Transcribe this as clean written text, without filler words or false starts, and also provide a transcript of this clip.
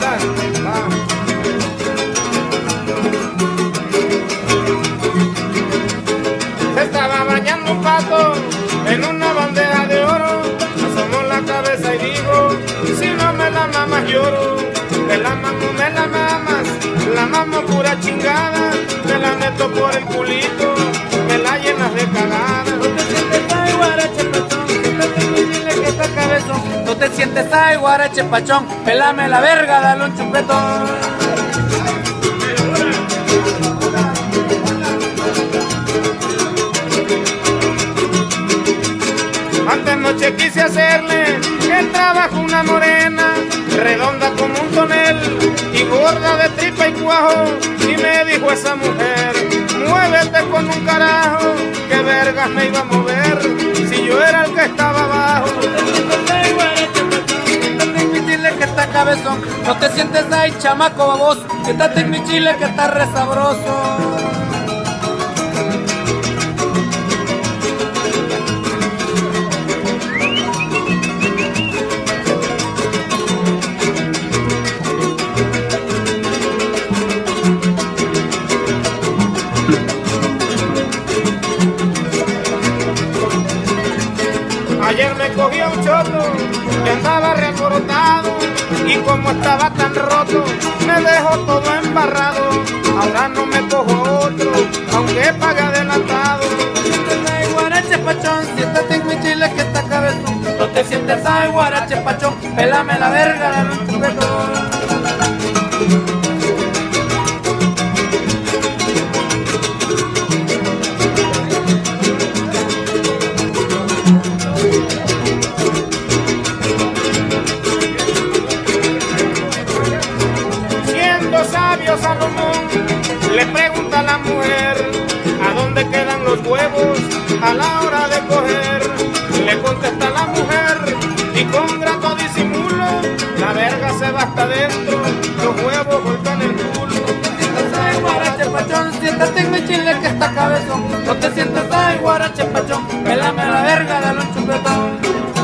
Anda, va. Se estaba bañando un pato en una bandeja de oro. Asomó la cabeza y dijo, si no me la mamas lloro. Me la mamo pura chingada. Me la meto por el culito, me la llenas de cagada. No te sientes ay guarache pachón, siéntate en mi chile que está cabezón. No te sientes ay guarache pachón, pelame la verga, dale un chupetón. Antes noche quise hacerle el trabajo una morena, redonda como un tonel y gorda de tripa y cuajo. Y me dijo esa mujer, muévete con un carajo, que vergas me iba a mover si yo era el que estaba abajo. No te sientes ay guarache pachón, siéntate en mi chile que está cabezón. No te sientes ay chamaco baboso, siéntate en mi chile que está re sabroso. Ayer me cogió un choto que andaba realborotado y como estaba tan roto me dejó todo embarrado. Ahora no me cojo otro, aunque pague adelantado. No te sientes ay guarache pachón, siéntate en mi chile que está cabezón. No te sientes ay guarache pachón, pelame la verga, dale un chupetón. Sabio Salomón le pregunta a la mujer, ¿a dónde quedan los huevos a la hora de coger? Le contesta la mujer y con grato disimulo, la verga se va hasta adentro, los huevos golpean el culo. No te sientas ay guarache pachón, siéntate en mi chile que está cabezón. No te sientas ay guarache pachón, pelame la verga, dale un chupetón.